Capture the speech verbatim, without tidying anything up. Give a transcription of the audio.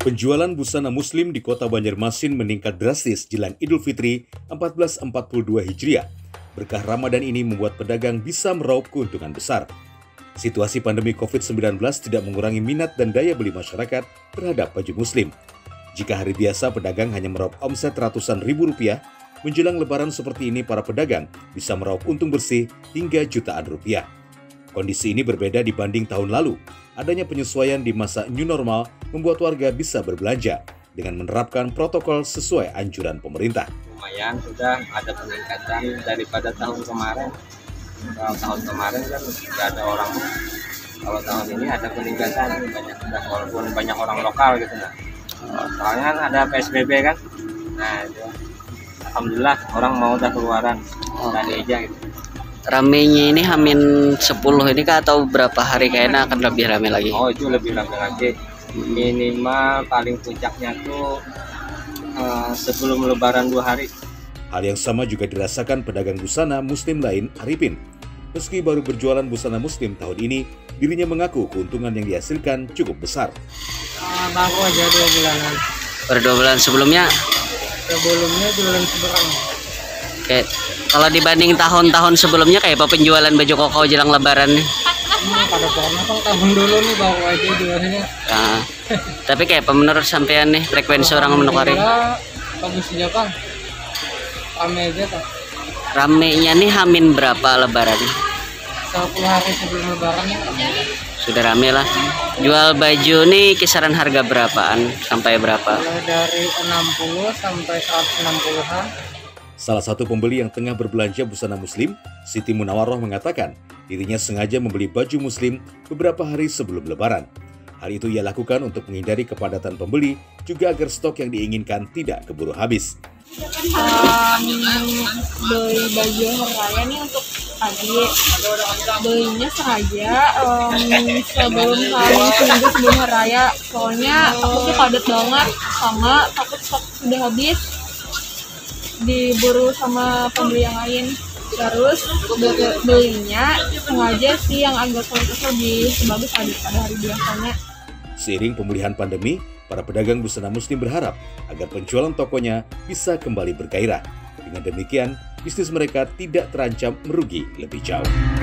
Penjualan busana muslim di kota Banjarmasin meningkat drastis jelang Idul Fitri seribu empat ratus empat puluh dua Hijriah. Berkah Ramadan ini membuat pedagang bisa meraup keuntungan besar. Situasi pandemi covid sembilan belas tidak mengurangi minat dan daya beli masyarakat terhadap baju muslim. Jika hari biasa pedagang hanya meraup omset ratusan ribu rupiah, menjelang lebaran seperti ini para pedagang bisa meraup untung bersih hingga jutaan rupiah. Kondisi ini berbeda dibanding tahun lalu. Adanya penyesuaian di masa new normal membuat warga bisa berbelanja dengan menerapkan protokol sesuai anjuran pemerintah. Lumayan sudah ada peningkatan daripada tahun kemarin. Kalau tahun kemarin kan tidak ada orang. Kalau tahun ini ada peningkatan banyak, walaupun banyak orang lokal gitu nah. Soalnya kan ada P S B B kan. Nah itu alhamdulillah orang mau udah keluaran dari aja gitu. Ramenya ini Hamin sepuluh ini kah atau berapa hari kayaknya akan lebih rame lagi? Oh itu lebih rame lagi. Minimal paling puncaknya tuh uh, sebelum lebaran dua hari. Hal yang sama juga dirasakan pedagang busana muslim lain, Arifin. Meski baru berjualan busana muslim tahun ini, dirinya mengaku keuntungan yang dihasilkan cukup besar. Uh, baru aja dua bulanan. Per dua bulan sebelumnya? Sebelumnya jualan seberang. Kayak kalau dibanding tahun-tahun sebelumnya kayak apa penjualan baju koko jelang lebaran nih? Hmm, pada pokoknya kan tahun dulu nih baru aja jualnya. Nah, tapi kayak apa menurut sampean nih frekuensi orang menukari? Bagus aja kan. Rame aja kan. Ramenya nih Hamin berapa lebaran? sepuluh hari sebelum lebaran ya. Sudah rame lah. Jual baju nih kisaran harga berapaan sampai berapa? Mulai dari enam puluh sampai seratus enam puluhan. Salah satu pembeli yang tengah berbelanja busana muslim, Siti Munawaroh mengatakan dirinya sengaja membeli baju muslim beberapa hari sebelum lebaran. Hal itu ia lakukan untuk menghindari kepadatan pembeli, juga agar stok yang diinginkan tidak keburu habis. Um, beli baju hari raya nih untuk pagi, belinya sengaja um, sebelum hari seminggu sebelum hari raya, soalnya takutnya padat banget sama takut stok sudah habis diburu sama pembeli yang lain. Terus belinya sengaja sih yang agak kualitasnya lebih bagus pada hari biasanya. Seiring pemulihan pandemi, para pedagang busana muslim berharap agar penjualan tokonya bisa kembali bergairah. Dengan demikian, bisnis mereka tidak terancam merugi lebih jauh.